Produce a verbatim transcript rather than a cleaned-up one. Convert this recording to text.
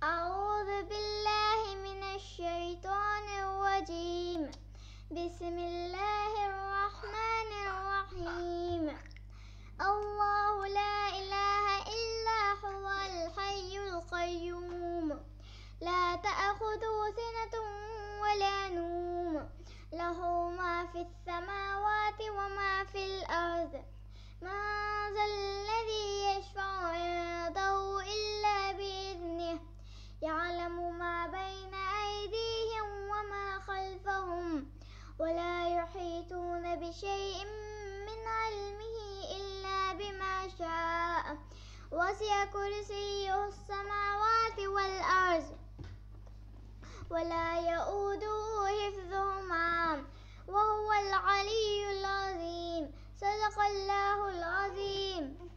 أعوذ بالله من الشيطان الرجيم. بسم الله الرحمن الرحيم. الله لا إله إلا هو الحي القيوم لا تأخذه سنة ولا نوم له ما في السماوات وما في الأرض. من ذا الذي يشفع عنده إلا بإذنه يعلم ما بين أيديهم وما خلفهم ولا يحيطون بشيء من علمه إلا بما شاء. وسع كرسيه السماوات والأرض ولا يؤوده حفظهما وهو العلي العظيم. صدق الله العظيم.